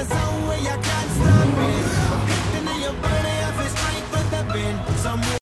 zone where you can't stop it. I'm picking on your body, I feel strength with the bend.